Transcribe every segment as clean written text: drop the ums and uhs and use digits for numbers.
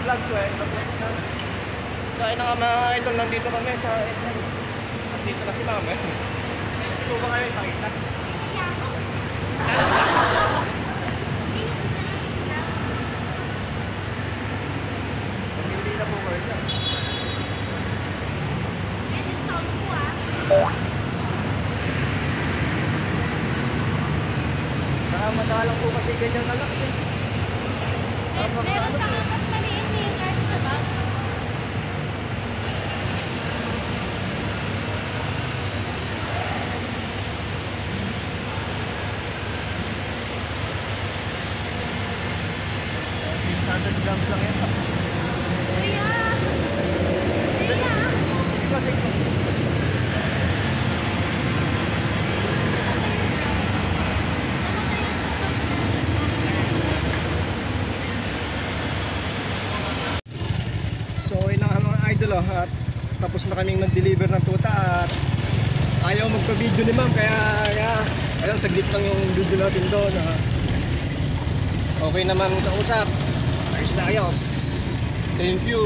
vlog ko eh. So ayun na nga mga idol, nandito kami sa SM. Nandito na si Mama. Ito ba kayo ipakita? Hindi na po kayo dyan. Madalang po kasi ganyan kalaki eh. Meron pa nga mas maliit na yung card sa bag. Grams lang yan. Kuya! Kuya! Kasi so yun na mga idol at tapos na kaming mag-deliver ng tuta at ayaw magpa-video ni ma'am kaya ayun saglit lang yung video natin doon. Okay naman kausap, ayos na ayos, thank you.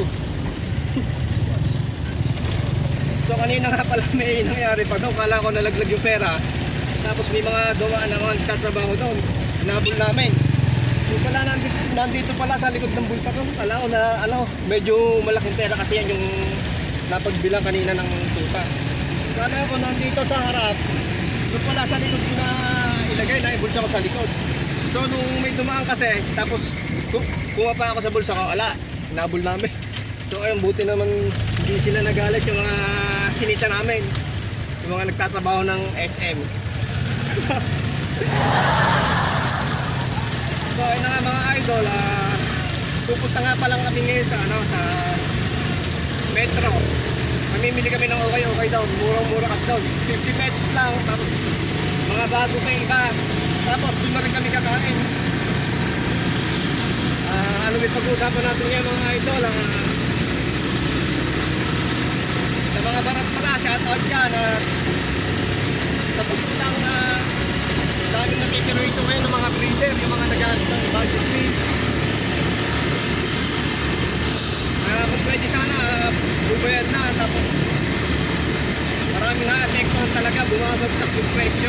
So kanina nga pala may nangyari pa doon, kala ko nalaglag yung pera tapos may mga dumaan na mga nagtatrabaho doon, hinabol namin. So pala nandito pala sa likod ng bulsa ko. Kala ko na medyo malaking pera kasi yan yung napagbilang kanina ng tuta. Kala ko nandito sa harap. So pala sa likod ko na ilagay na yung bulsa ko sa likod. So nung may dumaan kasi tapos kuha pa ako sa bulsa ko, ala, hinabol namin. So ayun, buti naman hindi sila nagalit yung mga sinita namin. Yung mga nagtatrabaho ng SM. So ayun na nga mga idol, pupunta nga pa lang kami ngayon sa sa Metro. Mamimili kami ng okay daw, murang-mura kasi daw, 50 pesos lang, tapos mga bago pa iba, tapos doon na rin kami kakain. Ano may pag-uusapan natin ngayon mga idol, sa mga barat pala, shoutout dyan, tapos lang daming nakikirwiso ngayon ng mga breeder, yung mga nagalit ng budget fee. Kung pwede sana, bubayad na, tapos maraming na-epekto talaga, bumabagsak yung presyo.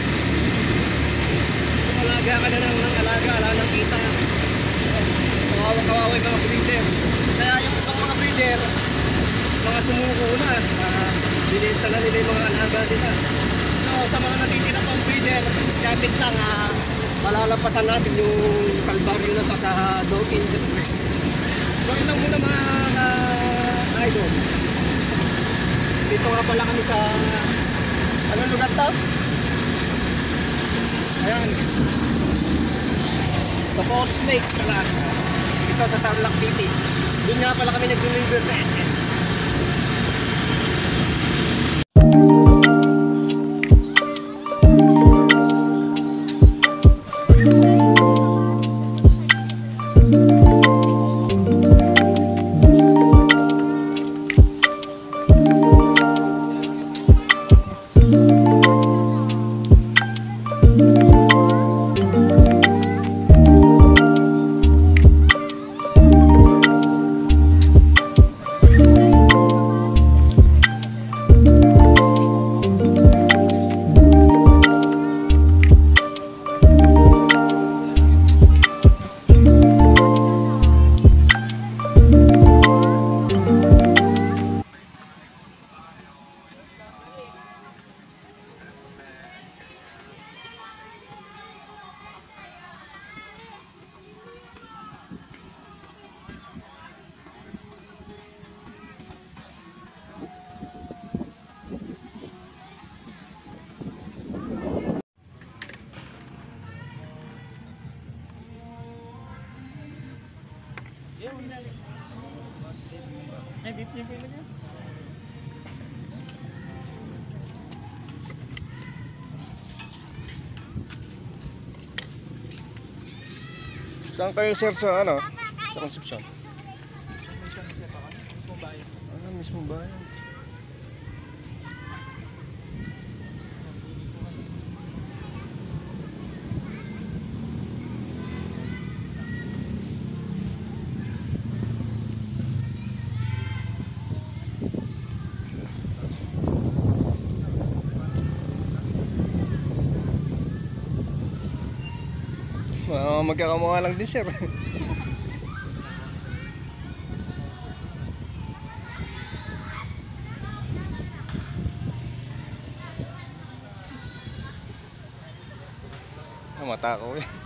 Kung alaga ka na ng alaga, ala ng kita, kawawa yung mga breeder. Kaya yung ibang mga breeder, mga sumuko na, binenta na nila yung mga alaga nila. So sa mga natitira pang breeder, kapit lang, malalampasan natin yung kalbaryo na to sa dog industry. So yun lang muna mga idol. Dito nga pala kami sa anong lugar to? Ayan, sa Fort Snake pala. Dito sa Tarlac City. Doon nga pala kami nag-deliver sa SM. Ay, dito yung pila niya. Saan kayo sir sa ano? Sa Concepcion? Mismo bayan. Mismo bayan. magkakamukha lang din, sir. Mata ko eh.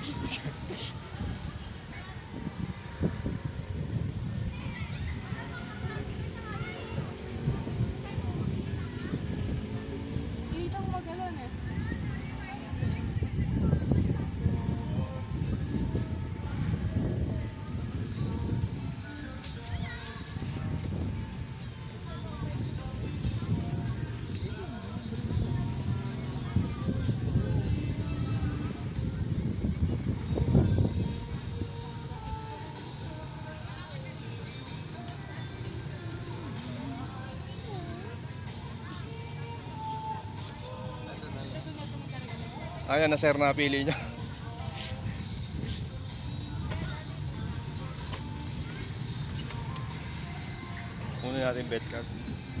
Initang magalan eh. Ayan na sir, napili niya. Kunin natin bet card.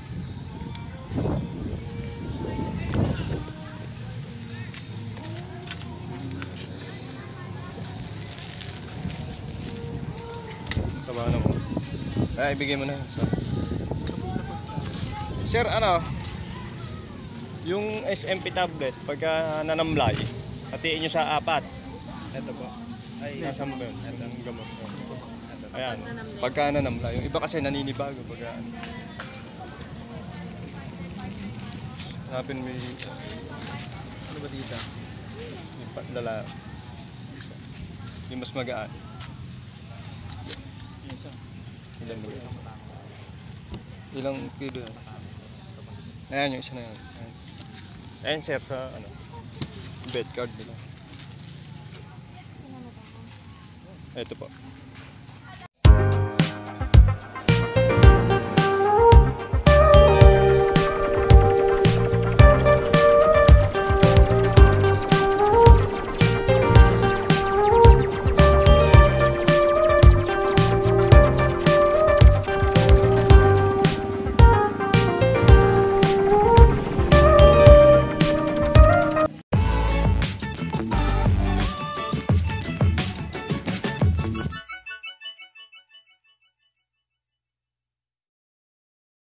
Tabahan mo. Ay, ibigay mo na. Sir, ano? Yung SMP tablet, pagka nanamlay, hatiin nyo sa 4. Ito po. Ay, Nasaan ba yun? Ang gamot. Ayan. nanamlay. Pagka nanamlay. Yung iba kasi naninibago. Pagka ano. Hanapin mo yung... ano ba dito? Yung pandala. Isa. Yung mas magaan. Ito. Ilan mo yun? Ilang kilo yan? Ayan yung isa na yan. Ayan. Ayan sir sa ano, bet card nila. Ito po.